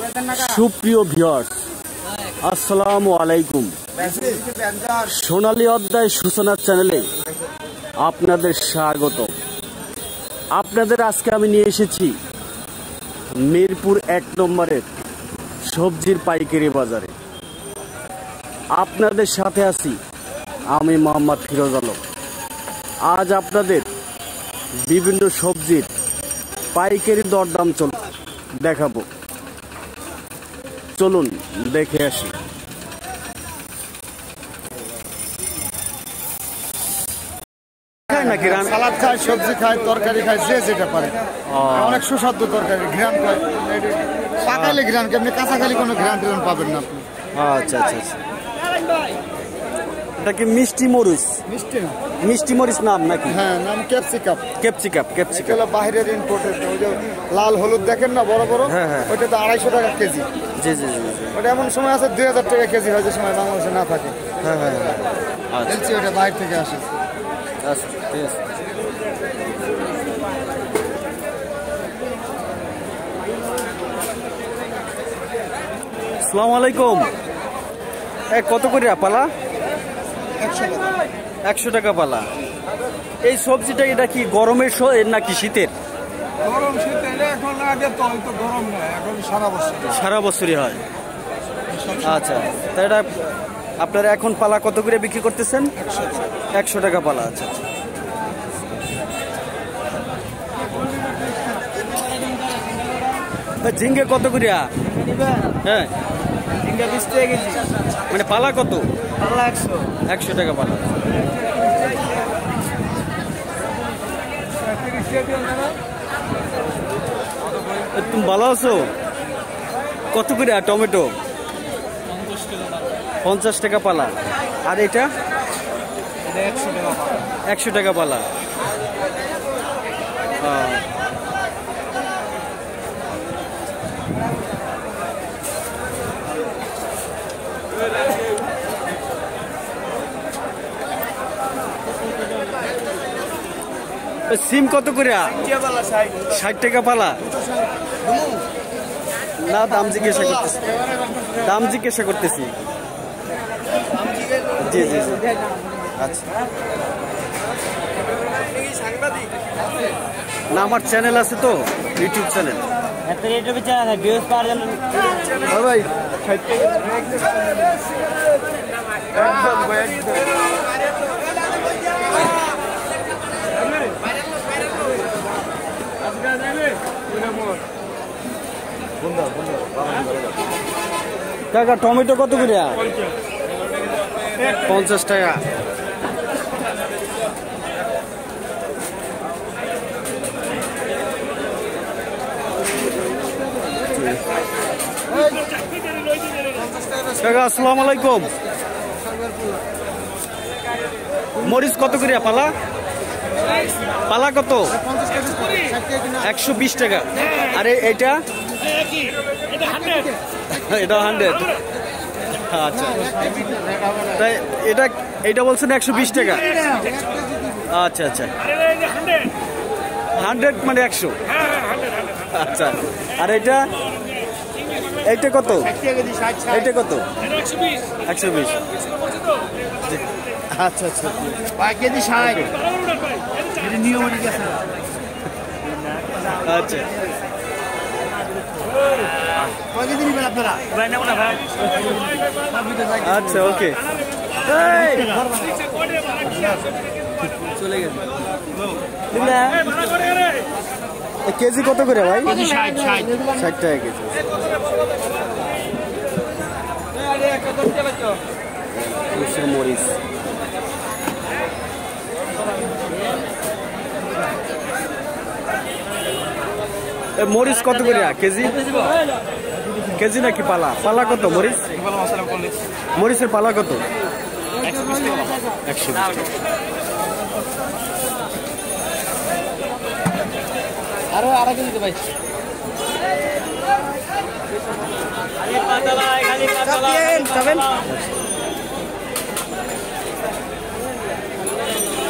সুপ্রিয় ভিউয়ার্স, আসসালামু আলাইকুম। সোনালী অধ্যায় সূচনা চ্যানেলে আপনাদের স্বাগত। আপনাদের আজকে আমি নিয়ে এসেছি মিরপুর ১ নম্বরের সবজির পাইকারি বাজারে। আপনাদের সাথে আছি আমি মোহাম্মদ ফিরোজ আলম। আজ আপনাদের বিভিন্ন সবজির পাইকারি দরদাম দেখাবো। চলুন দেখে আসি। নাকি সালাদ খায়, সবজি খায়, তরকারি খায়, যে যেটা পারে। অনেক সুস্বাদু তরকারি, ঘ্রাণ খায়। পাকালে ঘ্রাণ, কেমনি কাঁচা খালি কোনো ঘ্রাণ ট্রাণ পাবেন না আপনি। আচ্ছা আচ্ছা আচ্ছা, এটা কি মিষ্টি মরিচ? মিষ্টি না, মিষ্টি মরিচ নাম নাকি? হ্যাঁ, নাম ক্যাপসিকাম। ক্যাপসিকাম, ক্যাপসিকাম এগুলো বাইরের ইম্পোর্টেড। ওই যে লাল হলুদ দেখেন না, বড় বড়, ওইটা তো 250 টাকা কেজি। জি জি জি, ওটা এমন সময় আছে 2000 টাকা কেজি হয়, যে সময় বাংলাদেশে না থাকে। হ্যাঁ হ্যাঁ হ্যাঁ, আচ্ছা, ওটা বাইরে থেকে আসে। আচ্ছা ঠিক আছে। আসসালামু আলাইকুম। কত করে পালা? 100 টাকা পালা। এই সবজিটা এটা কি গরমের নাকি শীতের? গরম শীতের এখন আগে তো হয়তো গরম না, এখন সারা বছর। সারা বছরই হয়। আচ্ছা, তা এটা আপনারা এখন পালা কত করে বিক্রি করতেছেন? 100 টাকা পালা। আচ্ছা আচ্ছা। ঝিঙ্গে কত করে? হ্যাঁ, ঝিঙ্গা 20 টাকা কেজি। মানে পালা কত? পাল্লা 100। 100 টাকা পালা। তুমি ভালো আছো? কত করে টমেটো? 50 টাকা পালা। আর এটা 100 টাকা পালা। সিম কত করে? 60 টাকা পালা। না, দাম জিজ্ঞাসা করতেছি, দাম জিজ্ঞাসা করতেছি। জি জি জি, আচ্ছা। না, আমার চ্যানেল আছে তো, ইউটিউব চ্যানেল। ভাই কাকা, টমেটো কত করে? 50 টাকা। কাকা আসসালামু আলাইকুম। মরিচ কত করে পালা? পালা কত? 120 টাকা। আরে এটা? এটা 100। আচ্ছা, তাই এটা বলছেন 120 টাকা। আচ্ছা আচ্ছা, 100 মানে 100। আচ্ছা, আর এটা কত? এটা কত? 120। আচ্ছা আচ্ছা, কেজি 60। আচ্ছা আচ্ছা, ওকে। চলে গেছে। কেজি কত করে ভাই? 60 টাকা কেজি। মরিচ মরিচ কত করে কেজি? কেজি নাকি পালা? পালা কত মরিচ? মরিচের পালা কত? 120 টাকা। আরো আড়াই কেজি ভাই।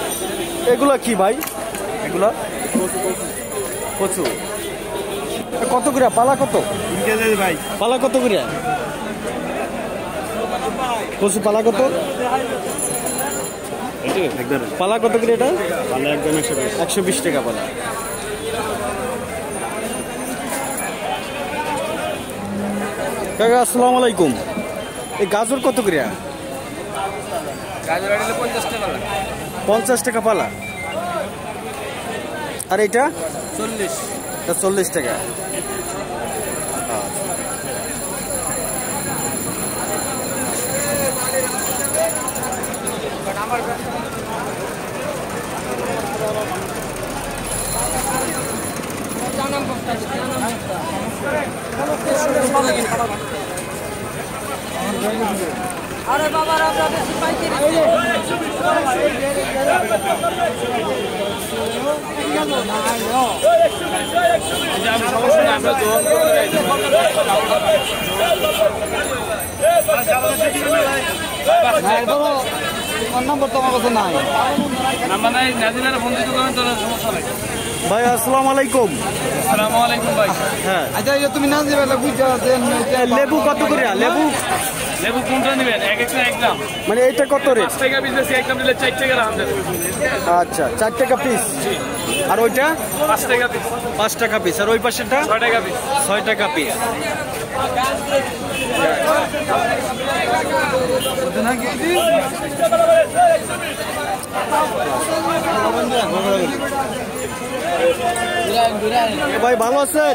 এগুলা কি ভাই? এগুলা কচু। কত করে পালা কত? ভাই পালা কত করে? কচু পালা কত? পালা কত করে এটা? পালা একদম 120 টাকা পালা। কাকা আসসালামু আলাইকুম। এই গাজর কত করে? গাজর আনলে 50 টাকা। 50 টাকা পালা। আর এটা 40। 40 টাকা। আরে বাবা আপনাদের পাইকারি নম্বর তো আমার কাছে নাই। নাম্বার নাই, নাজিলার ফোন দিতে করেন তো সমস্যা নাই। ভাই আসসালামু আলাইকুম। আসসালামু আলাইকুম ভাই। হ্যাঁ আচ্ছা এই যে তুমি না দিবে বুঝতে পারছেন লেবু কত করে? লেবু লেবু কোনটা নেবেন? এক একটা এক দাম। মানে এটা কত রেট? 5 টাকা পিস বেশি, একদম নিলে 4 টাকা দাম দেবে। আচ্ছা 4 টাকা পিস। আর ওইটা 5 টাকা পিস। 5 টাকা পিস। আর ওই পাশেরটা 6 টাকা পিস। 6 টাকা পিস। ভাই ভালো আছেন?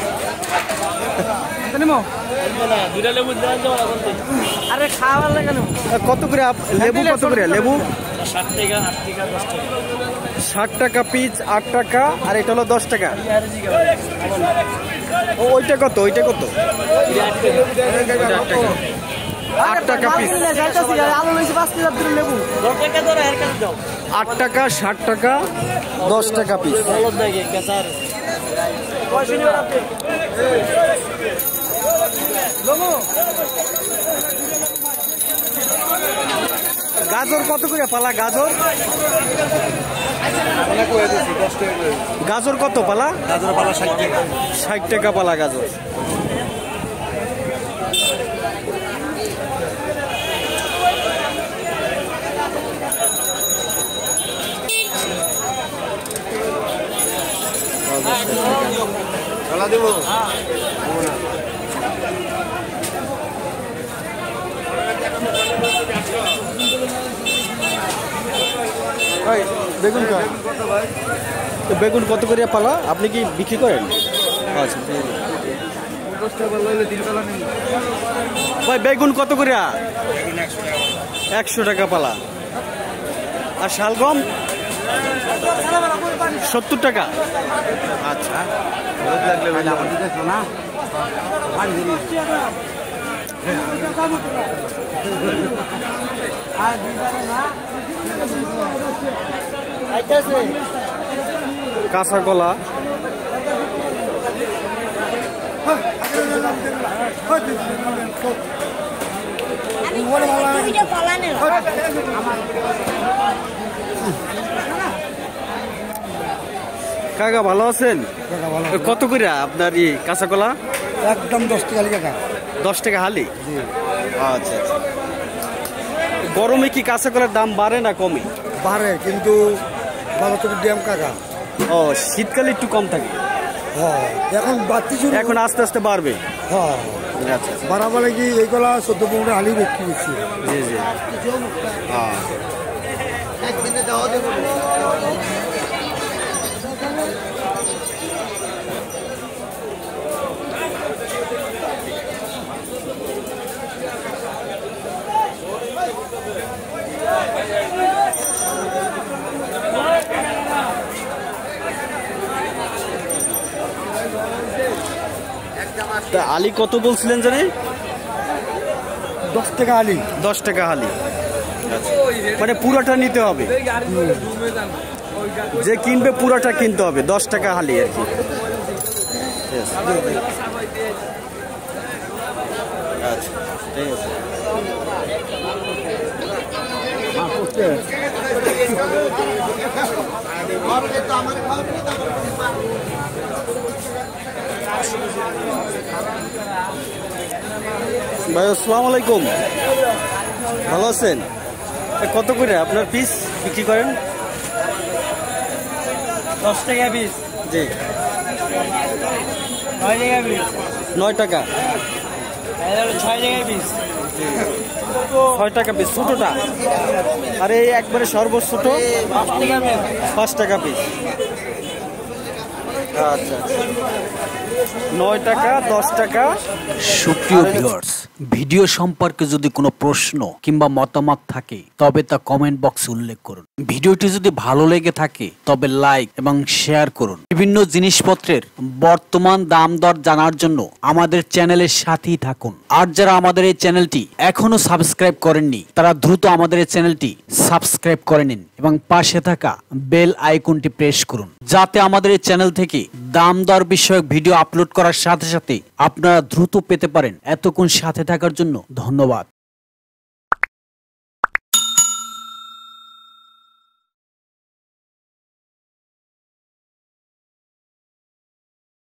দুইটা লেবু দেন তো আরে খাওয়ার লাগে না কত করে লেবু কত করে? লেবু 7 টাকা, 8 টাকা, 10 টাকা। 60 টাকা পিস, 8 টাকা। আর এটা হলো 10 টাকা। ওইটা কত? ওইটা কত? 8 টাকা পিস। আলু লইছি 5 টাকা দিলে লেবু 10 টাকা ধরে এর কাছে দাও 8 টাকা, 60 টাকা, 10 টাকা পিস। ভালো দেখে কেসার পয়সা নিবেন আপনি গাজর কত করে পালা? গাজর গাজর কত পালা? গাজর পালা 60 টাকা। 60 টাকা পালা গাজর। চলা দেব বেগুন বেগুন কত করে পালা? আপনি কি বিক্রি করেন? আচ্ছা ভাই বেগুন কত করে? 100 টাকা পালা। আর শালগম 70 টাকা। আচ্ছা কাঁচা কলা কাকা ভালো আছেন? কত করে আপনার এই কাঁচা কলা? একদম 10 টাকা কাকা। 10 টাকা হালি। আচ্ছা গরমে কি কাঁচা কলার দাম বাড়ে না কমে? বাড়ে কিন্তু বাজার ড্যাম কাকা। ও শীতকালে একটু কম থাকে। হ্যাঁ এখন বাড়তি শুরু, এখন আস্তে আস্তে বাড়বে। হ্যাঁ আচ্ছা বাড়াবার কি এইগুলা 14-15 হালি বিক্রি করছি। জি জি হ্যাঁ তা আলি কত বলছিলেন জানি? 10 টাকা হালি। 10 টাকা হালি। মানে পুরাটা নিতে হবে, যে কিনবে পুরাটা কিনতে হবে। 10 টাকা হালি আর কি। আচ্ছা ঠিক আছে। ভাই আসসালামু আলাইকুম, ভালো আছেন? কত করে আপনার পিস বিক্রি করেন? 10 টাকা পিস। জি, 9 টাকা পিস। 9 টাকা। 6 টাকা পিস। 6 টাকা পিস ছোটটা, আর এই একবারে সর্বোচ্চ ছোট 5 টাকা পিস। 5 টাকা পিস। আচ্ছা, 9 টাকা, 10 টাকা। সুপ্রিয় ভিউয়ার্স, ভিডিও সম্পর্কে যদি কোনো প্রশ্ন কিংবা মতামত থাকে তবে তা কমেন্ট বক্সে উল্লেখ করুন। ভিডিওটি যদি ভালো লেগে থাকে তবে লাইক এবং শেয়ার করুন। বিভিন্ন জিনিসপত্রের বর্তমান দাম দর জানার জন্য আমাদের চ্যানেলের সাথেই থাকুন। আর যারা আমাদের এই চ্যানেলটি এখনো সাবস্ক্রাইব করেননি তারা দ্রুত আমাদের এই চ্যানেলটি সাবস্ক্রাইব করে নিন এবং পাশে থাকা বেল আইকনটি প্রেস করুন, যাতে আমাদের এই চ্যানেল থেকে দাম দর বিষয়ক ভিডিও আপলোড করার সাথে সাথে আপনারা দ্রুত পেতে পারেন। এতক্ষণ সাথে থাকার জন্য ধন্যবাদ।